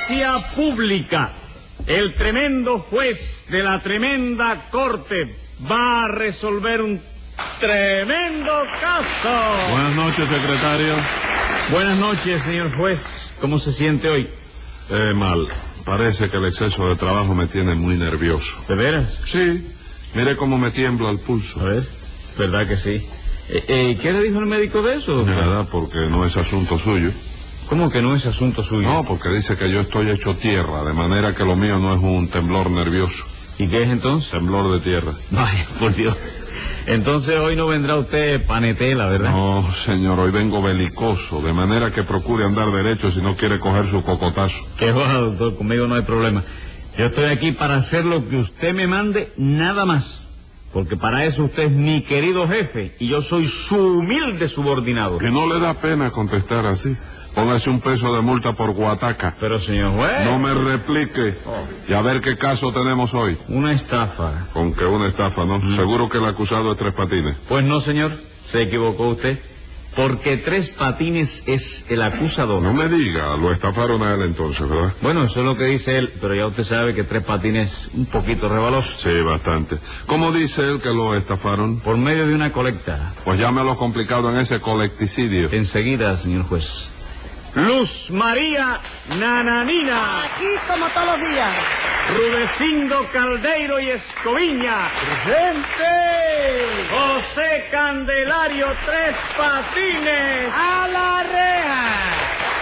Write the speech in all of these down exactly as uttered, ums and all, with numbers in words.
Audiencia pública. El tremendo juez de la tremenda corte va a resolver un tremendo caso. Buenas noches, secretario. Buenas noches, señor juez. ¿Cómo se siente hoy? Eh, mal. Parece que el exceso de trabajo me tiene muy nervioso. ¿De veras? Sí. Mire cómo me tiembla el pulso. A ver, ¿verdad que sí? Eh, eh, ¿Qué le dijo el médico de eso? Nada, porque no es asunto suyo. ¿Cómo que no es asunto suyo? No, porque dice que yo estoy hecho tierra, de manera que lo mío no es un temblor nervioso. ¿Y qué es entonces? Temblor de tierra. Vaya, por Dios. Entonces hoy no vendrá usted panetela, ¿verdad? No, señor, hoy vengo belicoso, de manera que procure andar derecho si no quiere coger su cocotazo. Qué va, doctor, conmigo no hay problema. Yo estoy aquí para hacer lo que usted me mande, nada más. Porque para eso usted es mi querido jefe y yo soy su humilde subordinado. Que no le da pena contestar así. Póngase un peso de multa por guataca. Pero, señor juez... No me replique. Oh. Y a ver qué caso tenemos hoy. Una estafa. Con que una estafa, ¿no? Mm. Seguro que el acusado es Tres Patines. Pues no, señor. Se equivocó usted. Porque Tres Patines es el acusador. No me diga, lo estafaron a él entonces, ¿verdad? Bueno, eso es lo que dice él, pero ya usted sabe que Tres Patines es un poquito rebaloso. Sí, bastante. ¿Cómo dice él que lo estafaron? Por medio de una colecta. Pues llámelo complicado en ese colecticidio. Enseguida, señor juez. Luz María Nananina. Aquí como todos los días. Rudecindo Caldeiro y Escoviña. ¡Presente! José Candelario Tres Patines. ¡A la reja!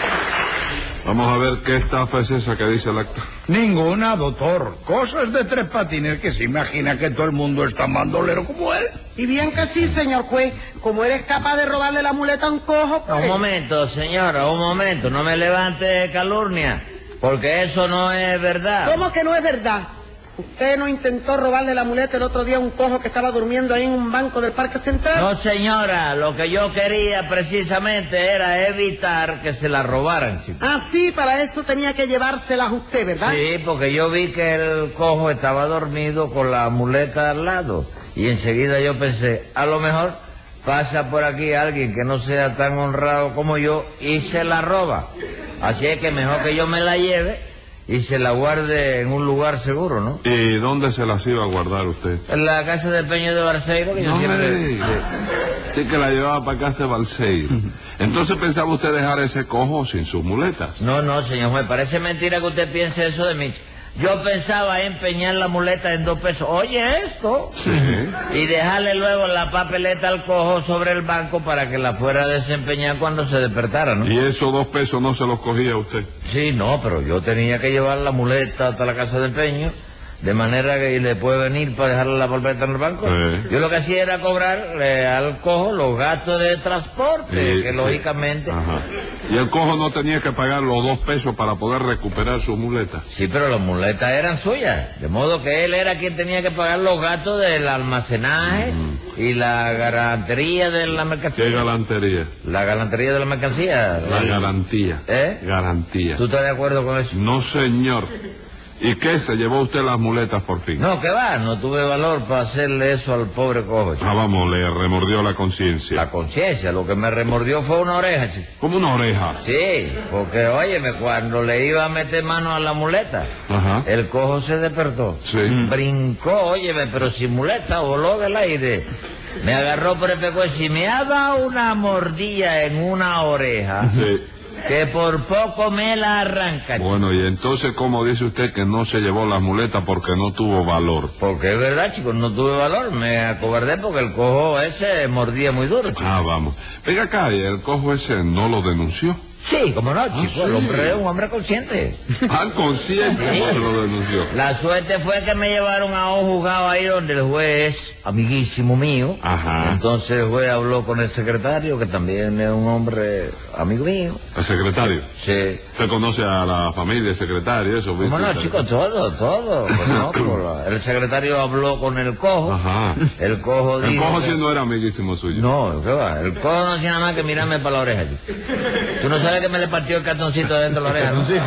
Vamos a ver qué estafa es esa que dice el acta. Ninguna, doctor. Cosas de Tres Patines que se imagina que todo el mundo es tan bandolero como él. Y bien que sí, señor juez. Como eres capaz de robarle la muleta a un cojo, pues... Un momento, señora, un momento. No me levante calurnia, porque eso no es verdad. ¿Cómo que no es verdad? ¿Usted no intentó robarle la muleta el otro día a un cojo que estaba durmiendo ahí en un banco del Parque Central? No, señora, lo que yo quería precisamente era evitar que se la robaran, chico. Ah, sí, para eso tenía que llevárselas usted, ¿verdad? Sí, porque yo vi que el cojo estaba dormido con la muleta al lado. Y enseguida yo pensé, a lo mejor pasa por aquí alguien que no sea tan honrado como yo y se la roba. Así es que mejor que yo me la lleve y se la guarde en un lugar seguro, ¿no? ¿Y dónde se las iba a guardar usted? En la casa de Peño de Barceiro, que yo No me siempre... diga. Sí que la llevaba para casa de Balseiro. Entonces pensaba usted dejar ese cojo sin sus muletas. No, no, señor juez, parece mentira que usted piense eso de mí. Yo pensaba empeñar la muleta en dos pesos. Oye, esto. Sí. Y dejarle luego la papeleta al cojo sobre el banco para que la fuera a desempeñar cuando se despertara, ¿no? ¿Y esos dos pesos no se los cogía usted? Sí, no, pero yo tenía que llevar la muleta hasta la casa de empeño, de manera que le puede venir para dejarle la papeleta en el banco. Sí. Yo lo que hacía era cobrarle al cojo los gastos de transporte, Sí, que sí. lógicamente... Ajá. ¿Y el cojo no tenía que pagar los dos pesos para poder recuperar su muleta? Sí, pero las muletas eran suyas, de modo que él era quien tenía que pagar los gastos del almacenaje Mm. y la garantería de la mercancía. ¿Qué galantería? La galantería de la mercancía. La El- garantía. ¿Eh? Garantía. ¿Tú estás de acuerdo con eso? No, señor. ¿Y qué? ¿Se llevó usted las muletas por fin? No, que va, no tuve valor para hacerle eso al pobre cojo, chico. Ah, vamos, le remordió la conciencia. La conciencia, lo que me remordió fue una oreja, chico. Como una oreja. Sí, porque óyeme, cuando le iba a meter mano a la muleta, Ajá. el cojo se despertó. Sí. Brincó, óyeme, pero sin muleta, voló del aire. Me agarró por el pescuezo y me ha dado una mordida en una oreja. Sí. Que por poco me la arranca. Bueno, y entonces, ¿cómo dice usted que no se llevó las muletas porque no tuvo valor? Porque es verdad, chicos, no tuve valor. Me acobardé porque el cojo ese mordía muy duro. Ah, vamos. Venga acá, ¿y el cojo ese no lo denunció? Sí, como no, chico. sí. El hombre es un hombre consciente. Ah, consciente, Sí. no lo denunció. La suerte fue que me llevaron a un juzgado ahí donde el juez es amiguísimo mío. Ajá. Entonces el juez habló con el secretario, que también es un hombre amigo mío. ¿El secretario? Sí. ¿Usted conoce a la familia, el secretario, eso? ¿Cómo no, ¿viste? chico? Todo, todo. Conozco la- El secretario habló con el cojo. Ajá. El cojo El dijo cojo que- sí no era amiguísimo suyo. No, ¿qué va? El cojo no hacía nada más que mirarme para la oreja. Chico. Tú no sabes que me le partió el cartoncito dentro de la oreja, ¿no? Sí.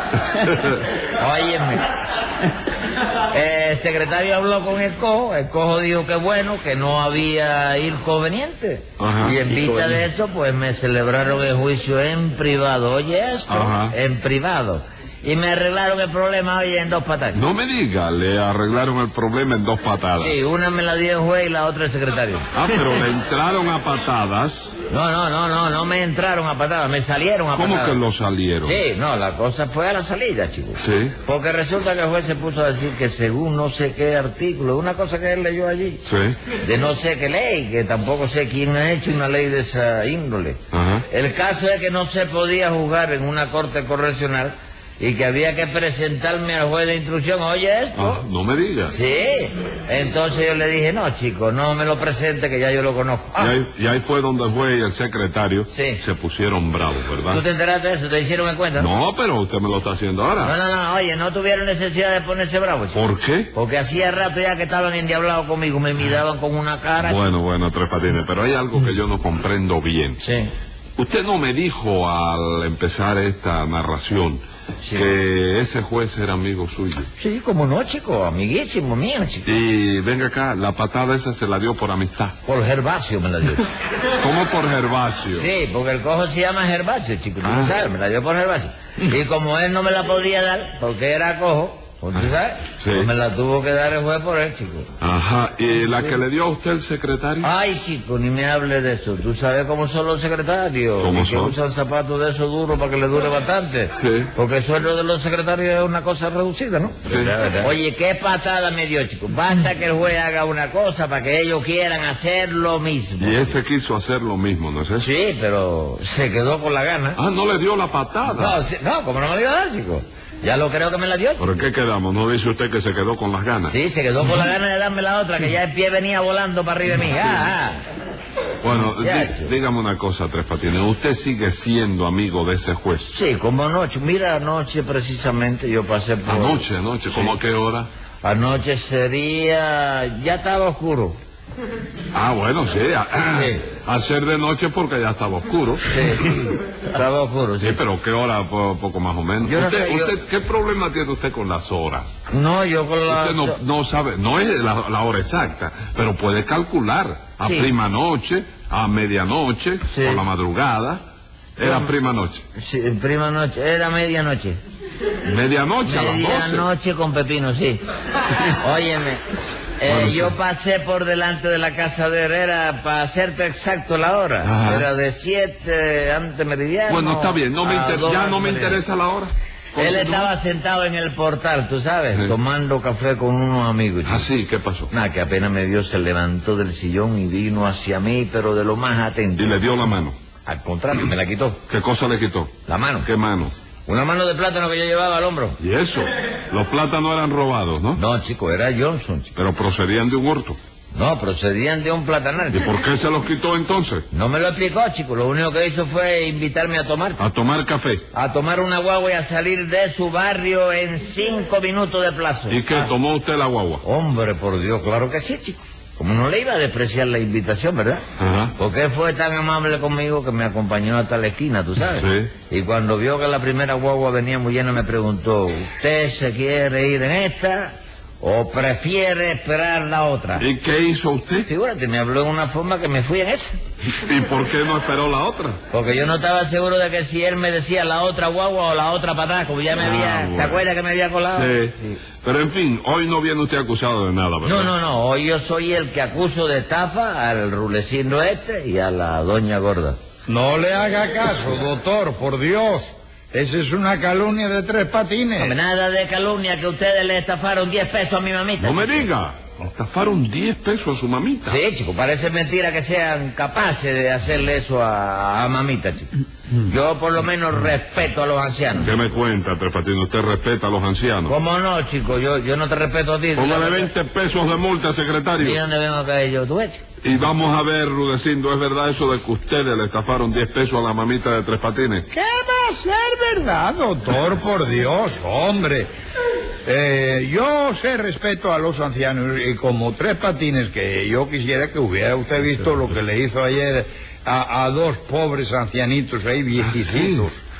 Óyeme. El secretario habló con el cojo. El cojo dijo que bueno, que no había inconveniente. Ajá. Y en vista de eso, pues me celebraron el juicio en privado. Oye, eso, Ajá. en privado. y me arreglaron el problema hoy en dos patadas. No me diga, le arreglaron el problema en dos patadas. Sí, una me la dio el juez y la otra el secretario. Ah, pero le entraron a patadas. No, no, no, no, no me entraron a patadas, me salieron a ¿Cómo patadas. que lo salieron? Sí, no, la cosa fue a la salida, chico. Sí. Porque resulta que el juez se puso a decir que según no sé qué artículo, una cosa que él leyó allí, Sí. de no sé qué ley, que tampoco sé quién ha hecho una ley de esa índole. Ajá. El caso es que no se podía juzgar en una corte correccional y que había que presentarme al juez de instrucción. ¿Oye esto? Ah, no me diga. Sí. Entonces yo le dije, no, chico, no me lo presente, que ya yo lo conozco. Y, ahí, y ahí fue donde el juez y el secretario Sí. se pusieron bravos, ¿verdad? ¿Tú te enteraste de eso? ¿Te hicieron en cuenta? No, pero usted me lo está haciendo No, ahora. no, no, oye, no tuvieron necesidad de ponerse bravos, chico. ¿Por qué? Porque hacía rato ya que estaban endiablados conmigo, me miraban con una cara... Bueno, bueno, Tres Patines, pero hay algo que yo no comprendo bien. Sí. Usted no me dijo al empezar esta narración Sí. que ese juez era amigo suyo. Sí, como no, chico, amiguísimo mío, chico. Y venga acá, la patada esa se la dio por amistad. Por Gervasio me la dio. ¿Cómo por Gervasio? Sí, porque el cojo se llama Gervasio, chico, tú Ah. sabes, me la dio por Gervasio. Y como él no me la podía dar, porque era cojo, pues, ¿tú sabes? Sí. Pues me la tuvo que dar el juez por él, chico. Ajá, ¿y la que le dio a usted el secretario? Ay, chico, ni me hable de eso. ¿Tú sabes cómo son los secretarios? ¿Cómo que son? usan zapatos de esos duros para que le dure bastante. Sí. Porque el sueldo de los secretarios es una cosa reducida, ¿no? Sí. Verdad. Oye, qué patada me dio, chico. Basta que el juez haga una cosa para que ellos quieran hacer lo mismo. Y ese quiso hacer lo mismo, ¿no es eso? Sí, pero se quedó con la gana. Ah, no le dio la patada. No, sí, no, como no me lo iba a dar, chico. Ya lo creo que me la dio. ¿Por qué quedamos? ¿No dice usted que se quedó con las ganas? Sí, se quedó con la gana de darme la otra, que ya el pie venía volando para arriba de mí. Ah, ah. Bueno, Ya, di- chico. dígame una cosa, Tres Patines. ¿Usted sigue siendo amigo de ese juez? Sí, como anoche. Mira, anoche precisamente yo pasé por... Anoche, anoche. ¿Cómo a qué hora? Anoche sería... Ya estaba oscuro. Ah, bueno, sí. A, Sí. hacer de noche porque ya estaba oscuro. Sí, estaba oscuro, sí. Sí, pero ¿qué hora? Po- poco más o menos. Yo no usted, sé, yo- usted- ¿Qué problema tiene usted con las horas? No, yo con la... Usted no, no sabe, no es la, la hora exacta, pero puede calcular a Sí. prima noche, a medianoche, Sí. por la madrugada. Era Bueno. prima noche. Sí, prima noche, era medianoche. Medianoche a las doce. Medianoche con pepino, sí. Óyeme, eh, Bueno, sí. yo pasé por delante de la casa de Herrera para hacerte exacto la hora. Ajá. Era de siete antes meridiano. Bueno, está bien, no me a inter- dos ya antes no me meridiano. interesa la hora. Él Continúa. estaba sentado en el portal, tú sabes, Sí. tomando café con unos amigos. Ah, sí, ¿qué pasó? Nada, que apenas me vio, se levantó del sillón y vino hacia mí, pero de lo más atento. Y le dio la mano. Al contrario, me la quitó. ¿Qué cosa le quitó? La mano. ¿Qué mano? Una mano de plátano que yo llevaba al hombro. Y eso, los plátanos eran robados, ¿no? No, chico, era Johnson, chico. Pero procedían de un horto. No, procedían de un platanal. ¿Y por qué se los quitó entonces? No me lo explicó, chico. Lo único que hizo fue invitarme a tomar. A tomar café. A tomar una guagua y a salir de su barrio en cinco minutos de plazo. ¿Y qué? Ah, ¿Tomó usted la guagua? Hombre, por Dios, claro que sí, chico. Como no le iba a despreciar la invitación, ¿verdad? Ajá. Porque fue tan amable conmigo que me acompañó hasta la esquina, ¿tú sabes? Sí. Y cuando vio que la primera guagua venía muy llena, me preguntó, ¿usted se quiere ir en esta o prefiere esperar la otra? ¿Y qué hizo usted? Figúrate, me habló de una forma que me fui en esa. ¿Y por qué no esperó la otra? Porque yo no estaba seguro de que si él me decía la otra guagua o la otra patada, como ya me Ah, había... ¿Te bueno. acuerdas que me había colado? Sí. Pero en fin, hoy no viene usted acusado de nada, ¿verdad? No, no, no. Hoy yo soy el que acuso de estafa al rulecindo este y a la doña gorda. No le haga caso, doctor, por Dios. Esa es una calumnia de Tres Patines. Hombre, nada de calumnia que ustedes le estafaron diez pesos a mi mamita. No me diga. Estafaron diez pesos a su mamita. Sí, chico, parece mentira que sean capaces de hacerle eso a, a mamita, chico. Yo por lo menos respeto a los ancianos. ¿Qué me cuenta, Tres Patines? ¿Usted respeta a los ancianos? ¿Cómo no, chico? Yo, yo no te respeto a ti. Póngale veinte pesos de multa, ¿Y secretario. dónde vengo a caer yo? ¿Tú ves? Y vamos a ver, Rudecindo, ¿es verdad eso de que ustedes le estafaron diez pesos a la mamita de Tres Patines? ¿Qué va a ser verdad, doctor? Por Dios, hombre. Eh, yo sé respeto a los ancianos y como Tres Patines que yo quisiera que hubiera usted visto lo que le hizo ayer a, a dos pobres ancianitos ahí viejecitos.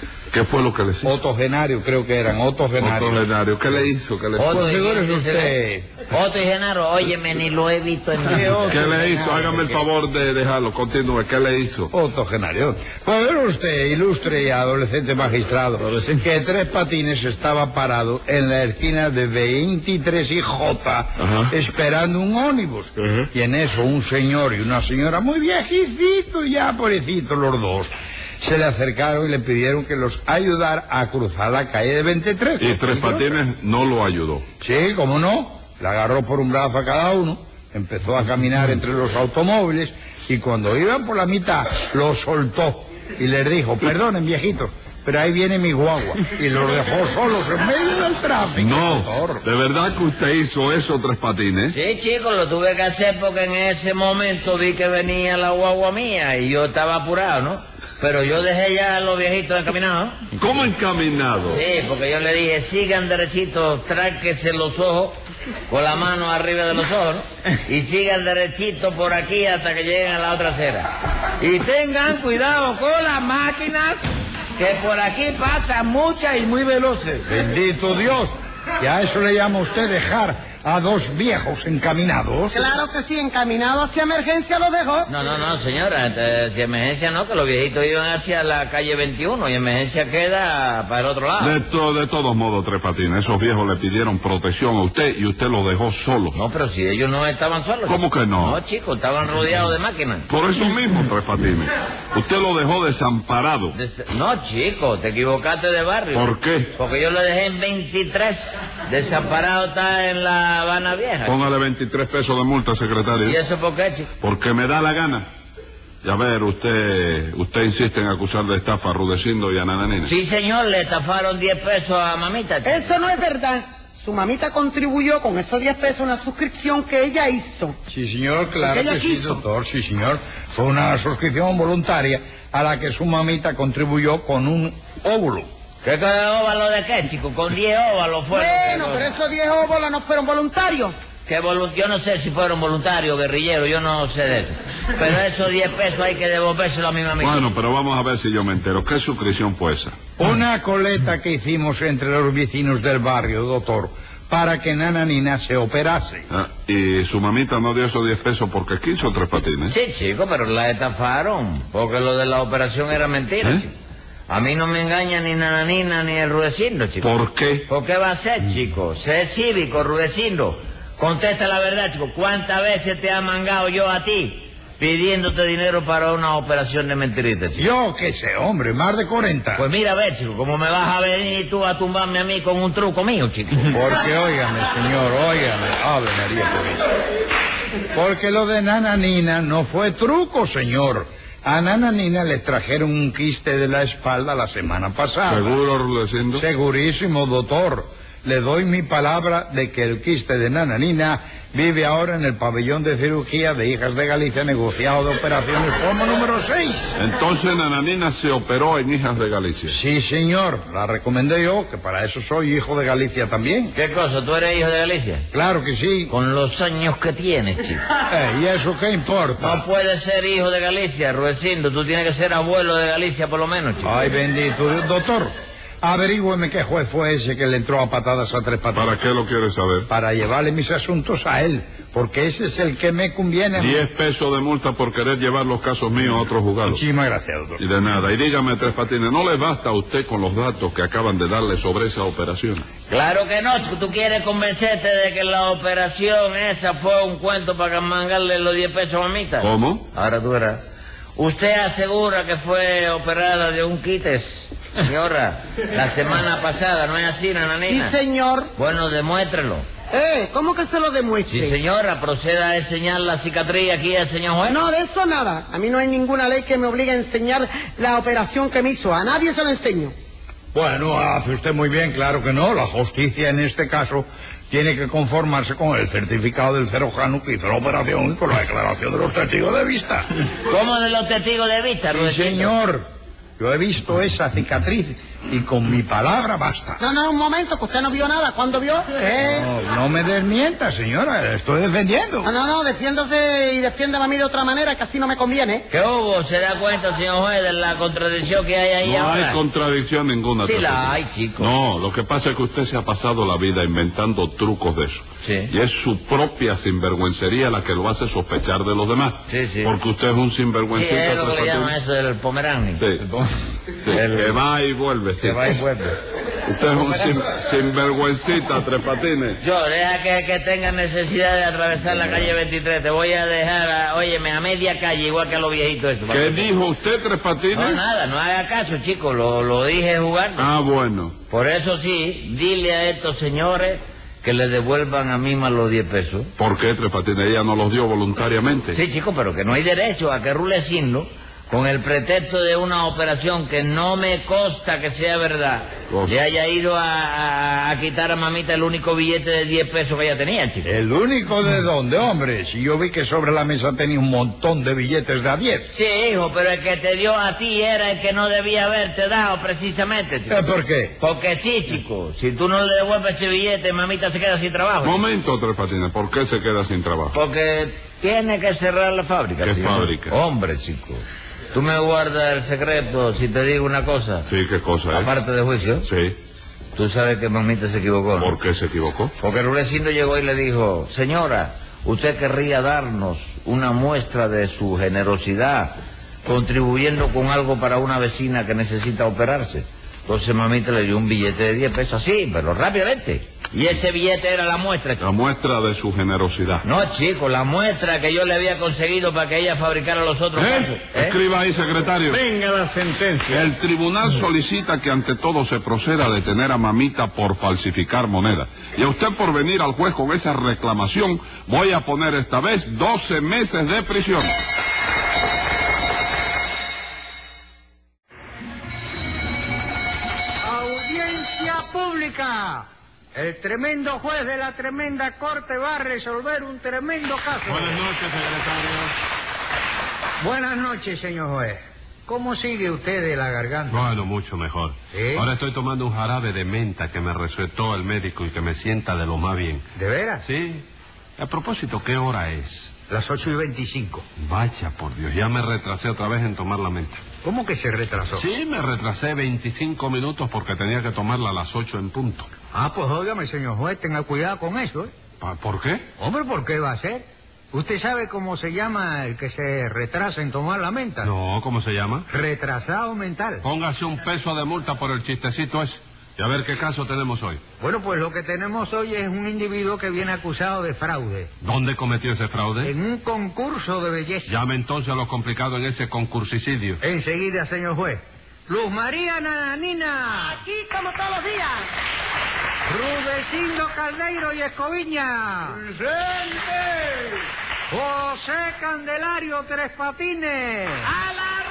¿Qué fue lo que le hizo? Otto Genario, creo que eran, Otto Genario. Otto Genario, ¿qué le hizo? ¿Qué le hizo? Otto, Figúrese usted. Otto y Genaro, óyeme, ni lo he visto en mi vida. ¿Qué le hizo? Hágame el favor de dejarlo, continúe. ¿Qué le hizo? Otto Genario. Pues ver usted, ilustre y adolescente magistrado, que Tres Patines estaba parado en la esquina de veintitrés y J, Ajá. esperando un ónibus. Ajá. Y en eso un señor y una señora, muy viejecitos ya, pobrecitos los dos, se le acercaron y le pidieron que los ayudara a cruzar la calle de veintitrés. Y Tres Patines no lo ayudó. Sí, cómo no. Le agarró por un brazo a cada uno, empezó a caminar entre los automóviles y cuando iban por la mitad, los soltó y les dijo, perdonen viejitos, pero ahí viene mi guagua. Y los dejó solos en medio del tráfico. No, doctor. ¿de verdad que usted hizo eso, Tres Patines? Sí, chicos, lo tuve que hacer porque en ese momento vi que venía la guagua mía y yo estaba apurado, ¿no? Pero yo dejé ya a los viejitos encaminados. ¿Cómo encaminado? Sí, porque yo le dije, sigan derechitos, tráquese los ojos, con la mano arriba de los ojos, ¿no? Y sigan derechito por aquí hasta que lleguen a la otra acera. Y tengan cuidado con las máquinas, que por aquí pasan muchas y muy veloces. Bendito Dios, que a eso le llama usted dejar a dos viejos encaminados. Claro que sí, encaminado hacia emergencia lo dejó. No, no, no, señora, eh, si emergencia no, que los viejitos iban hacia la calle veintiuno y emergencia queda para el otro lado. De, to- de todos modos, Tres Patines, esos viejos le pidieron protección a usted y usted lo dejó solo. No, pero si ellos no estaban solos. ¿Cómo que no? No, chicos, estaban rodeados de máquinas. Por eso mismo, Tres Patines. Usted lo dejó desamparado. Des- No, chico, te equivocaste de barrio. ¿Por qué? Porque yo lo dejé en veintitrés. Desamparado está en la Habana Vieja. Póngale veintitrés pesos de multa, secretario. ¿Y eso por qué, chico? Porque me da la gana. Ya ver, usted usted insiste en acusar de estafa a Rudecindo y a Nananina. Sí, señor, le estafaron diez pesos a mamita, chico. Eso no es verdad. Su mamita contribuyó con esos diez pesos a una suscripción que ella hizo. Sí, señor, claro Ella que sí, quiso. doctor, sí, señor. Fue una suscripción voluntaria a la que su mamita contribuyó con un óvulo. ¿Qué de óvalo de qué, chico? Con diez óvalos fueron. Bueno, pero esos diez óvulos no fueron voluntarios. Que volu- yo no sé si fueron voluntarios, guerrilleros, yo no sé de eso. Pero esos diez pesos hay que devolvérselo a mi mamita. Bueno, pero vamos a ver si yo me entero. ¿Qué suscripción fue esa? Una coleta que hicimos entre los vecinos del barrio, doctor, para que Nananina se operase. Ah, y su mamita no dio esos diez pesos porque quiso, Tres Patines. Sí, chico, pero la estafaron, porque lo de la operación era mentira, ¿Eh? chico. A mí no me engaña ni Nananina ni el Rudecindo, chico. ¿Por qué? ¿Por qué va a ser, chico? Sé cívico, Rudecindo. Contesta la verdad, chico. ¿Cuántas veces te ha mangado yo a ti pidiéndote dinero para una operación de mentiritas, chico? Yo qué sé, hombre, más de cuarenta. Pues mira, a ver, chico, ¿cómo me vas a venir tú a tumbarme a mí con un truco mío, chico? Porque, óigame, señor, óigame. Ave María Purísima. Porque lo de Nananina no fue truco, señor. A Nananina le trajeron un quiste de la espalda la semana pasada. ¿Seguro, Rudecindo? Segurísimo, doctor. Le doy mi palabra de que el quiste de Nananina vive ahora en el pabellón de cirugía de Hijas de Galicia, negociado de operaciones como número seis. Entonces Nananina se operó en Hijas de Galicia. Sí, señor. La recomendé yo, que para eso soy hijo de Galicia también. ¿Qué cosa? ¿Tú eres hijo de Galicia? Claro que sí. Con los años que tienes, chico. Eh, ¿Y eso qué importa? No puedes ser hijo de Galicia, Rudecindo. Tú tienes que ser abuelo de Galicia por lo menos, chico. Ay, bendito Dios. Doctor, averígüeme qué juez fue ese que le entró a patadas a Tres Patines. ¿Para qué lo quiere saber? Para llevarle mis asuntos a él, porque ese es el que me conviene. a mí. Diez pesos de multa por querer llevar los casos míos a otro juzgado. Muchísimas gracias, doctor. Y de nada. Y dígame, Tres Patines, ¿no le basta a usted con los datos que acaban de darle sobre esa operación? Claro que no, chico. Tú quieres convencerte de que la operación esa fue un cuento para mangarle los diez pesos a mamita. ¿Cómo? Ahora tú verás. ¿Usted asegura que fue operada de un quites? Señora, la semana pasada, ¿no es así, Sí, Nananina? señor. Bueno, demuéstrelo. Eh, ¿cómo que se lo demuestre? Sí, señora, proceda a enseñar la cicatriz aquí al señor juez. No, de eso nada. A mí no hay ninguna ley que me obligue a enseñar la operación que me hizo. A nadie se lo enseño. Bueno, hace usted muy bien, claro que no. La justicia en este caso tiene que conformarse con el certificado del cirujano que hizo la operación y con la declaración de los testigos de vista. ¿Cómo de los testigos de vista, Sí, Rudecindo? señor. Yo he visto esa cicatriz y con mi palabra basta. No, no, un momento, que usted no vio nada. ¿Cuándo vio? ¿Eh? No, no me desmienta, señora, la estoy defendiendo. No, no, no, defiéndose y defiéndame a mí de otra manera, que así no me conviene. ¿Qué hubo? ¿Se da cuenta, señor juez, de la contradicción que hay ahí No ahora? hay contradicción ninguna. Sí Tres la Patines. hay, chico. No, lo que pasa es que usted se ha pasado la vida inventando trucos de eso. Sí. Y es su propia sinvergüencería la que lo hace sospechar de los demás. Sí, sí. Porque usted es un Sí, sinvergüencita. es lo que Tres le llaman Patines. eso del pomerania. Sí. Sí, El- que va y vuelve. Se sí. va y vuelve. Usted es un sin- sinvergüencita, Tres Patines. Yo, deja que, que tenga necesidad de atravesar la calle veintitrés. Te voy a dejar, a, óyeme, a media calle, igual que a los viejitos eso. ¿Qué dijo usted, Tres Patines? No, nada, no haga caso, chico. Lo, lo dije jugando. Ah, bueno. Por eso sí, dile a estos señores que le devuelvan a Mima los diez pesos. ¿Por qué, Tres Patines? Ella no los dio voluntariamente. Sí, chico, pero que no hay derecho a que Rulecino, con el pretexto de una operación que no me consta que sea verdad, Cosa. le haya ido a, a- a quitar a mamita el único billete de diez pesos que ella tenía, chico. ¿El único de dónde, hombre? Si yo vi que sobre la mesa tenía un montón de billetes de a diez. Sí, hijo, pero el que te dio a ti era el que no debía haberte dado precisamente, chico. ¿Eh, ¿Por qué? Porque sí, chico, si tú no le devuelves ese billete, mamita se queda sin trabajo. chico. Momento, Tres Patines. ¿Por qué se queda sin trabajo? Porque tiene que cerrar la fábrica. ¿Qué chico. fábrica? Hombre, chico. Tú me guardas el secreto si te digo una cosa. Sí, ¿qué cosa es? Aparte de juicio, Sí. tú sabes que mamita se equivocó, ¿no? ¿Por qué se equivocó? Porque Rulecindo llegó y le dijo, señora, usted querría darnos una muestra de su generosidad contribuyendo con algo para una vecina que necesita operarse. Entonces mamita le dio un billete de diez pesos así, pero rápidamente. Y ese billete era la muestra. La muestra de su generosidad. No, chico, la muestra que yo le había conseguido para que ella fabricara los otros casos. ¿Eh? ¿Eh? Escriba ahí, secretario. Venga la sentencia. El tribunal solicita que ante todo se proceda a detener a mamita por falsificar moneda. Y a usted por venir al juez con esa reclamación, voy a poner esta vez doce meses de prisión. Audiencia pública. El tremendo juez de la tremenda corte va a resolver un tremendo caso. Buenas noches, secretario. Buenas noches, señor juez. ¿Cómo sigue usted de la garganta? Bueno, mucho mejor. ¿Sí? Ahora estoy tomando un jarabe de menta que me recetó el médico y que me sienta de lo más bien. ¿De veras? Sí. A propósito, ¿qué hora es? Las ocho y veinticinco. Vaya, por Dios, ya me retrasé otra vez en tomar la menta. ¿Cómo que se retrasó? Sí, me retrasé veinticinco minutos porque tenía que tomarla a las ocho en punto. Ah, pues óigame, señor juez, tenga cuidado con eso, ¿eh? Pa- ¿Por qué? Hombre, ¿por qué va a ser? ¿Usted sabe cómo se llama el que se retrasa en tomar la menta? No, ¿cómo se llama? Retrasado mental. Póngase un peso de multa por el chistecito ese. Y a ver qué caso tenemos hoy. Bueno, pues lo que tenemos hoy es un individuo que viene acusado de fraude ¿Dónde cometió ese fraude? en un concurso de belleza. Llame entonces a lo complicado en ese concursicidio. Enseguida, señor juez. Luz María Nananina. Aquí como todos los días. Rudecindo Caldeiro y Escoviña. ¡Presente! José Candelario Tres Patines. ¡A la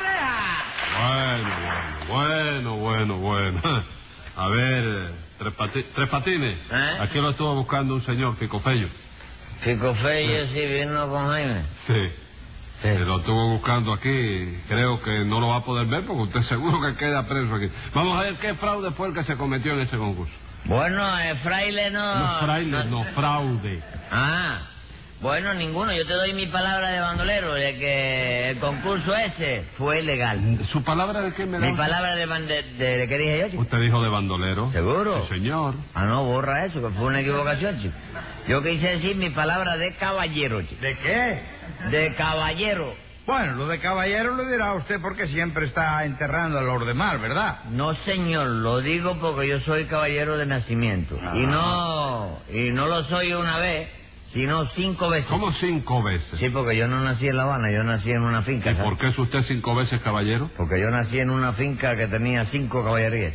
reja! Bueno, bueno, bueno, bueno, bueno. A ver, Tres, Pati- Tres Patines. ¿Eh? Aquí lo estuvo buscando un señor, Ficofello. Fico Fello sí vino con Jaime. Sí. Se lo estuvo buscando aquí. Creo que no lo va a poder ver porque usted seguro que queda preso aquí. Vamos a ver qué fraude fue el que se cometió en ese concurso. Bueno, el fraile no... No, fraile, no, fraude. Ah, bueno, ninguno. Yo te doy mi palabra de bandolero de que el concurso ese fue legal. ¿Su palabra de qué me da? Mi usted? palabra de, bande- de, de... ¿Qué dije yo, chico? Usted dijo de bandolero. ¿Seguro? Sí, señor. Ah, no, borra eso, que fue una equivocación, chico. Yo quise decir mi palabra de caballero, chico. ¿De qué? De caballero. Bueno, lo de caballero lo dirá usted porque siempre está enterrando a los demás, ¿verdad? No, señor, lo digo porque yo soy caballero de nacimiento. Ah. Y no... Y no lo soy una vez, sino cinco veces. ¿Cómo cinco veces? Sí, porque yo no nací en La Habana, yo nací en una finca. ¿Y ¿sabes? por qué es usted cinco veces caballero? Porque yo nací en una finca que tenía cinco caballerías.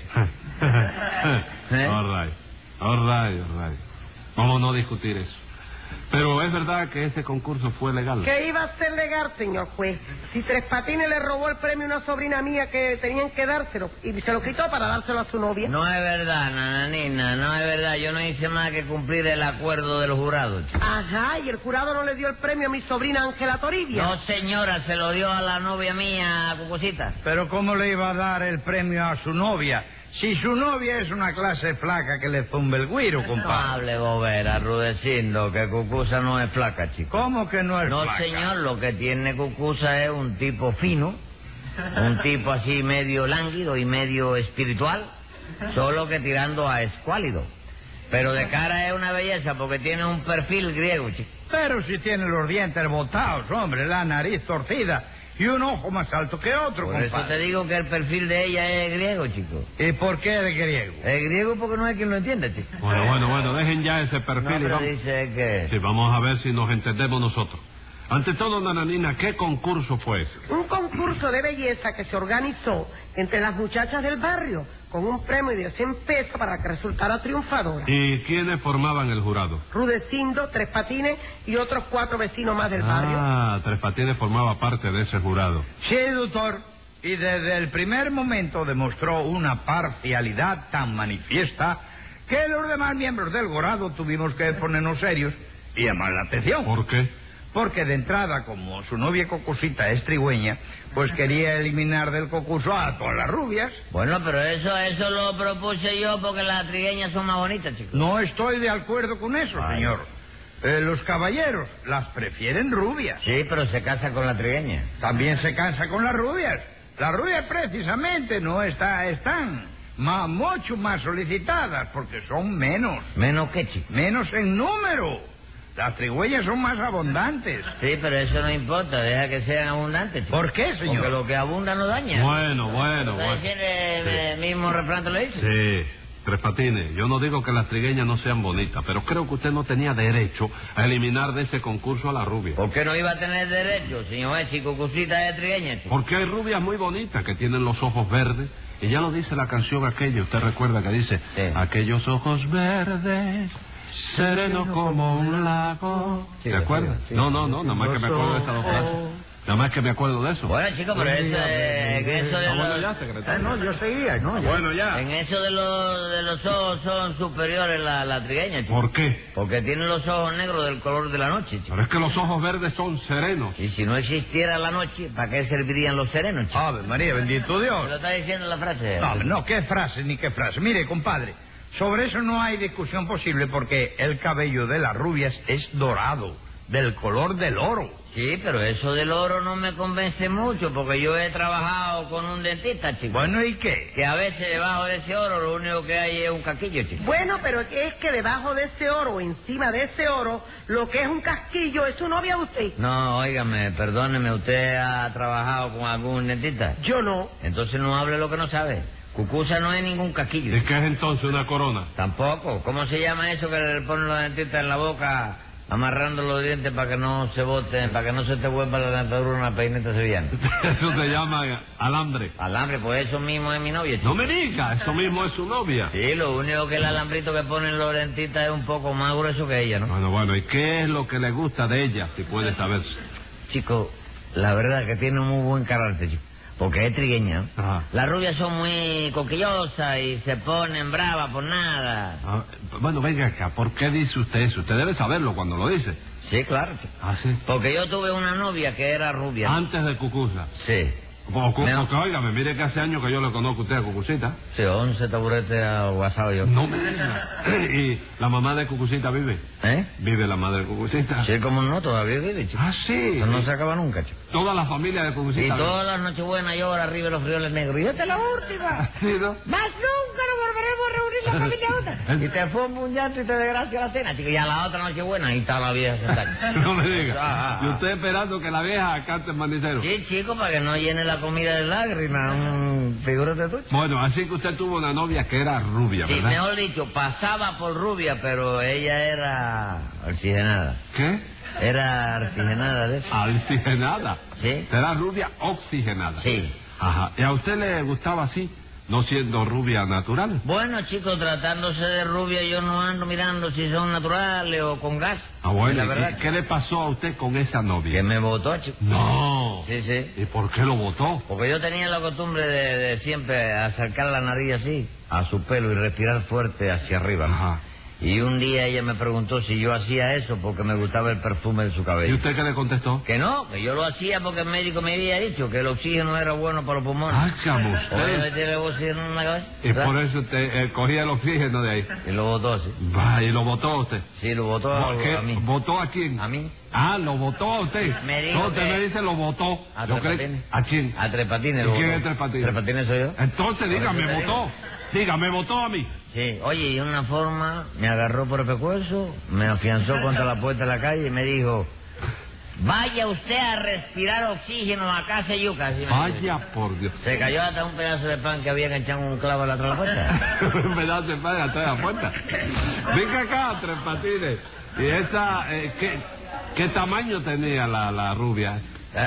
¿Eh? All right, all right, all right. Vamos a no discutir eso. Pero es verdad que ese concurso fue legal. ¿Qué iba a ser legal, señor juez? Si Tres Patines le robó el premio a una sobrina mía que tenían que dárselo y se lo quitó para dárselo a su novia. No es verdad, nananina, no es verdad. Yo no hice más que cumplir el acuerdo de los jurados. chico. Ajá, y el jurado no le dio el premio a mi sobrina Ángela Toribia. No, señora, se lo dio a la novia mía, Cucosita. Pero ¿cómo le iba a dar el premio a su novia si su novia es una clase flaca que le zumbe el güiro, No compadre. hable bobera, Rudecindo, que Cucusa no es flaca, chico. ¿Cómo que no es No, flaca? señor, lo que tiene Cucusa es un tipo fino, un tipo así medio lánguido y medio espiritual, solo que tirando a escuálido. Pero de cara es una belleza porque tiene un perfil griego, chico. Pero si tiene los dientes botados, hombre, la nariz torcida y un ojo más alto que otro, Por eso te compadre. digo que el perfil de ella es griego, chico. ¿Y por qué el griego? Es griego porque no hay quien lo entienda, chico. Bueno, bueno, bueno, dejen ya ese No, perfil y pero vamos. dice que... Sí, vamos a ver si nos entendemos nosotros. Ante todo, Nananina, ¿qué concurso fue ese? Un concurso de belleza que se organizó entre las muchachas del barrio con un premio de cien pesos para que resultara triunfadora. ¿Y quiénes formaban el jurado? Rudecindo, Tres Patines y otros cuatro vecinos más del barrio. Ah, Tres Patines formaba parte de ese jurado. Sí, doctor. Y desde el primer momento demostró una parcialidad tan manifiesta que los demás miembros del jurado tuvimos que ponernos serios y llamar la atención. ¿Por qué? Porque de entrada, como su novia Cocosita es trigüeña, pues quería eliminar del concurso a todas las rubias. Bueno, pero eso eso lo propuse yo porque las trigueñas son más bonitas, chicos. No estoy de acuerdo con eso, Ay. señor. Eh, los caballeros las prefieren rubias. Sí, pero se casa con la trigueña. También se cansa con las rubias. Las rubias precisamente no está, están ma- mucho más solicitadas porque son menos. ¿Menos qué, chico? Menos en número. Las trigüeñas son más abundantes. Sí, pero eso no importa, deja que sean abundantes, chico. ¿Por qué, señor? Porque lo que abunda no daña. Bueno, bueno, ¿Usted bueno. tiene el mismo refrán te lo dice? Sí, Tres Patines, yo no digo que las trigueñas no sean bonitas, pero creo que usted no tenía derecho a eliminar de ese concurso a la rubia. ¿Por qué no iba a tener derecho, señor? Si Cucucita es trigueña, chico. Porque hay rubias muy bonitas que tienen los ojos verdes, y ya lo dice la canción aquella, usted recuerda que dice, Sí. aquellos ojos verdes, serenos como un lago. Sí, ¿Se acuerda? sí, sí. No, no, no, nada más que me acuerdo de esas dos frases. Nada más que me acuerdo de eso. Bueno, chicos, pero eso de, que eso de Ah, bueno, los... ya, secretario. no, yo seguía, ¿no? Ya. Bueno, ya. En eso de los, de los ojos son superiores la, la trigueña, chico. ¿Por qué? Porque tienen los ojos negros del color de la noche, chico. Pero es que los ojos verdes son serenos. Y si no existiera la noche, ¿para qué servirían los serenos, chico? Ave María, bendito ¿Me Dios. lo está diciendo la frase? No, no, qué frase ni qué frase. Mire, compadre, sobre eso no hay discusión posible porque el cabello de las rubias es dorado, del color del oro. Sí, pero eso del oro no me convence mucho, porque yo he trabajado con un dentista, chico. Bueno, ¿y qué? Que a veces debajo de ese oro lo único que hay es un caquillo, chico. Bueno, pero es que debajo de ese oro o encima de ese oro, lo que es un casquillo es su novia de usted. No, óigame, perdóneme, ¿usted ha trabajado con algún dentista? Yo no. Entonces no hable lo que no sabe. Cucusa no es ningún casquillo. ¿Y qué es entonces una corona? Tampoco. ¿Cómo se llama eso que le ponen los dentistas en la boca amarrando los dientes para que no se boten, para que no se te vuelva la dentadura una peineta sevillana? Eso se llama alambre. Alambre, pues eso mismo es mi novia, chico. No me diga, eso mismo es su novia. Sí, lo único que el alambrito que ponen los dentistas es un poco más grueso que ella, ¿no? Bueno, bueno, ¿y qué es lo que le gusta de ella, si puede saberse? Chico, la verdad que tiene un muy buen carácter, chico. Porque es trigueña. Ajá. Las rubias son muy coquillosas y se ponen bravas por nada. Ah, bueno, venga acá, ¿por qué dice usted eso? Usted debe saberlo cuando lo dice. Sí, claro, chico. Ah, sí. Porque yo tuve una novia que era rubia. Antes de Cucusa. Sí. Porque, Me- porque, óigame, mire que hace años que yo le conozco a usted a Cucucita. Sí, once taburetes aguasado yo. No me diga. ¿Y la mamá de Cucucita vive? ¿Eh? ¿Vive la madre de Cucucita? Sí, como no, todavía vive, chico. Ah, sí. Eso no se acaba nunca, chico. Toda la familia de Y Cucucita. todas las nochebuenas llora arriba de los frioles negros. Y esta es la última. Sí, ¿no? Más nunca nos volveremos a reunir la familia otra. Es- Y te forma un llanto y te desgracia la cena, chico. Y a la otra nochebuena, ahí está la vieja sentada. No me diga. Ah, ah, Y ah. usted esperando que la vieja cante el manicero. Sí, chico, para que no llene la comida de lágrimas. Un figúrate tú, chico. Bueno, así que usted tuvo una novia que era rubia, Sí, ¿verdad? mejor dicho, pasaba por rubia, pero ella era oxigenada. ¿Qué? Era oxigenada de eso. Oxigenada. Sí. Será rubia oxigenada. Sí. Ajá. ¿Y a usted le gustaba así, no siendo rubia natural? Bueno, chicos, tratándose de rubia, yo no ando mirando si son naturales o con gas. Ah, bueno, La ¿y verdad, qué le pasó a usted con esa novia? que me votó, chico. No. Sí, sí. ¿Y por qué lo votó? Porque yo tenía la costumbre de, de siempre acercar la nariz así, a su pelo y respirar fuerte hacia arriba, ¿no? Ajá. Y un día ella me preguntó si yo hacía eso porque me gustaba el perfume de su ¿Y cabello. usted qué le contestó? Que no, que yo lo hacía porque el médico me había dicho que el oxígeno era bueno para los pulmones. Ah, chamo, Oye, usted. me tiene el oxígeno en la cabeza. Y ¿sabes? por eso usted eh, cogía el oxígeno de ahí. Y lo botó así. Va, y lo votó usted. Sí, lo botó a, ¿Qué? a mí. ¿Votó a quién? ¿A mí? Ah, lo votó a usted. Me dijo No, usted que- me dice lo votó. ¿A Yo Tres creo- Patines? ¿A quién? A Tres Patines. ¿Y lo quién botó. es Tres Patines? Tres Patines soy yo. Entonces, dígame, Por eso te votó. digo. Dígame, votó a mí. Sí, oye, y una forma me agarró por el pescuezo, me afianzó contra la puerta de la calle y me dijo, vaya usted a respirar oxígeno a casa Yuca. Así me dijo. Vaya por Dios. Se cayó hasta un pedazo de pan que había enganchado un clavo a la otra puerta. Me da se paga atrás de la puerta. Venga acá, Tres Patines. ¿Y esa, eh, qué, qué tamaño tenía la, la rubia?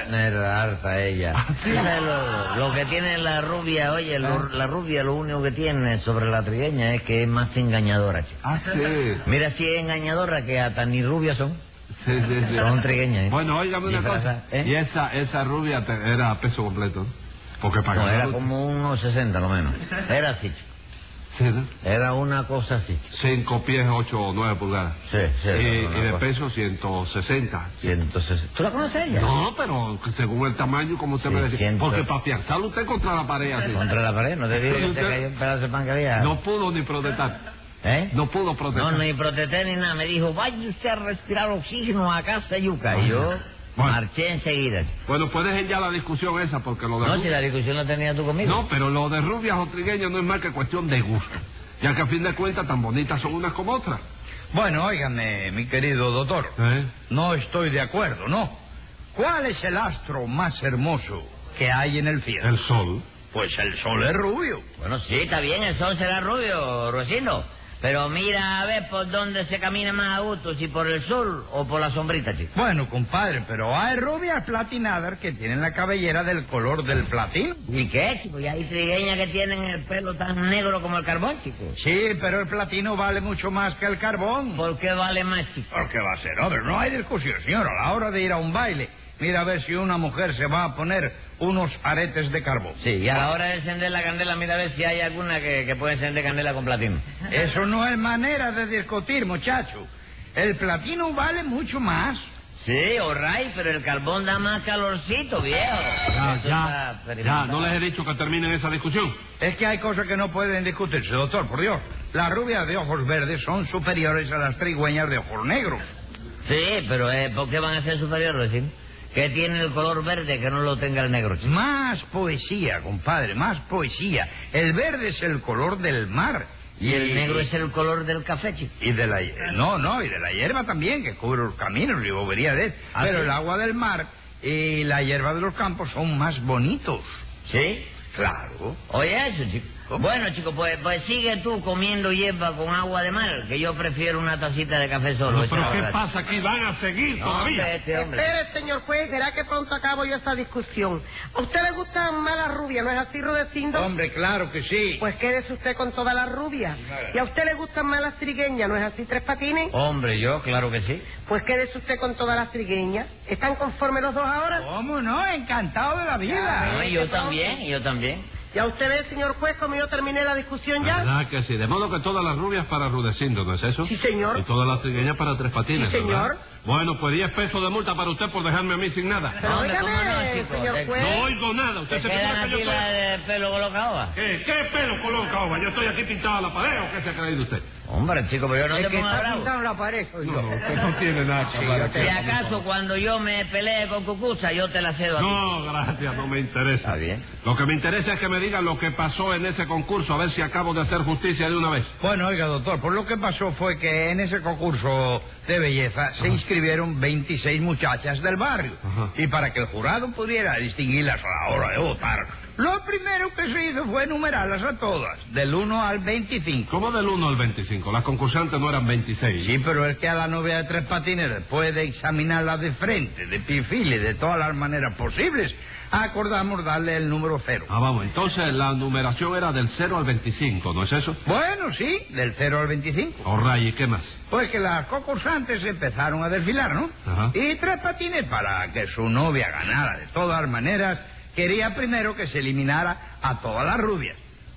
Era harta ella. ¿Sabes lo, lo que tiene la rubia? Oye, lo- la rubia lo único que tiene sobre la trigueña es que es más engañadora, chico. Ah, sí. Mira si es engañadora que hasta ni rubias son. Sí, sí, sí. Son trigueñas, ¿eh? Bueno, óigame una cosa. Disfrazada, ¿eh? Y esa, esa rubia te- era a peso completo, ¿no? Porque para No, era ganar- como unos sesenta lo menos. Era así, chico. Sí, ¿no? Era una cosa así, chico. Cinco pies, ocho o nueve pulgadas. Sí, sí. y, era una y de cosa. peso ciento sesenta. ciento sesenta. ¿Tú la conoces a ella? No, pero según el tamaño, como usted Sí, me decía. ciento- Porque para afianzarlo usted contra la pared así. Contra la pared, no te digo que se Usted- cayó un pedazo de pan que había. No pudo ni protestar. ¿Eh? No pudo No, protestar. ni protesté ni nada. Me dijo, vaya usted a respirar oxígeno a casa Yuca. Y yo Bueno. marché enseguida. Bueno, pues dejen ya la discusión esa, porque lo de No, Ru- si la discusión la tenías tú conmigo. No, pero lo de rubias o trigueñas no es más que cuestión de gusto. Ya que a fin de cuentas tan bonitas son unas como otras. Bueno, óigame, mi querido doctor. ¿Eh? No estoy de acuerdo, ¿no? ¿Cuál es el astro más hermoso que hay en el cielo? El sol. Pues el sol es rubio. Bueno, sí, está bien, el sol será rubio, Rosino. Pero mira a ver por dónde se camina más a gusto, si por el sol o por la sombrita, chico. Bueno, compadre, pero hay rubias platinadas que tienen la cabellera del color del platino. ¿Y qué, chico? Y hay trigueñas que tienen el pelo tan negro como el carbón, chico. Sí, pero el platino vale mucho más que el carbón. ¿Por qué vale más, chico? ¿Por qué va a ser? Hombre, no hay discusión, señor. A la hora de ir a un baile, mira a ver si una mujer se va a poner unos aretes de carbón. Sí, y a la hora de encender la candela, mira a ver si hay alguna que, que puede encender candela con platino. Eso no es manera de discutir, muchacho. El platino vale mucho más. Sí, alright, pero el carbón da más calorcito, viejo. Ya, Eso ya, está ya, no les he dicho que terminen esa discusión. Es que hay cosas que no pueden discutirse, doctor, por Dios. Las rubias de ojos verdes son superiores a las trigüeñas de ojos negros. Sí, pero eh, ¿por qué van a ser superiores, sí? ¿Qué tiene el color verde que no lo tenga el negro, chico? Más poesía, compadre, más poesía. El verde es el color del mar. Y el negro es el color del café, chico. Y de la... No, no, y de la hierba también, que cubre los caminos y boberías. ¿Ah, Pero sí? el agua del mar y la hierba de los campos son más bonitos. ¿Sí? Claro. Oye eso, chico. ¿Cómo? Bueno, chico, pues, pues sigue tú comiendo hierba con agua de mar, que yo prefiero una tacita de café solo. Pero esa ¿qué verdad. pasa aquí? Van a seguir No, todavía. hombre, este hombre. Espere, señor juez, verá que pronto acabo yo esta discusión. ¿A usted le gustan más las rubias, no es así, Rudecindo? Hombre, claro que sí. Pues quédese usted con todas las rubias. ¿Y a usted le gustan más las trigueñas, no es así, Tres Patines? Hombre, yo, claro que sí. Pues quédese usted con todas las trigueñas. ¿Están conformes los dos ahora? ¿Cómo no? Encantado de la vida. No, y yo también, y yo también. Ya usted ve, señor juez, como yo terminé la discusión ya. ¿Verdad que sí? De modo que todas las rubias para Rudecindo, ¿no es eso? Sí, señor. Y todas las trigueñas para Tres Patines, Sí, ¿verdad? señor. Bueno, pues diez pesos de multa para usted por dejarme a mí sin nada. Pero hombre, óigame, ¿cómo no, chico? señor Te- juez. No oigo nada. ¿Usted ¿Te se quedan figura que yo aquí estoy... la de pelo colocado? ¿Qué, ¿Qué pelo colón, caoba? ¿Yo estoy aquí pintado a la pared o qué se ha creído usted? Hombre, chico, pero yo no El te que pongas está bravo. pintado en la pared soy No, yo. no, usted no tiene nada que hablar aquí. Si acaso cuando yo me pelee con Cucuza, yo te la cedo a ti. No, gracias, no me interesa. Está bien. Lo que me interesa es que me digan lo que pasó en ese concurso, a ver si acabo de hacer justicia de una vez. Bueno, oiga, doctor, pues lo que pasó fue que en ese concurso de belleza se inscribieron veintiséis muchachas del barrio. Ajá. Y para que el jurado pudiera distinguirlas a la hora de votar, lo primero que se hizo fue enumerarlas a todas, del uno al veinticinco. ¿Cómo del uno al veinticinco? Las concursantes no eran veintiséis. Sí, pero es que a la novia de Tres Patines, después de examinarla de frente, de perfil y de todas las maneras posibles, acordamos darle el número cero. Ah, vamos, entonces la numeración era del cero al veinticinco, ¿no es eso? Bueno, sí, del cero al veinticinco. Orray, ¿y qué más? Pues que las concursantes empezaron a desfilar, ¿no? Ajá. Y Tres Patines, para que su novia ganara de todas maneras, quería primero que se eliminara a todas las rubias.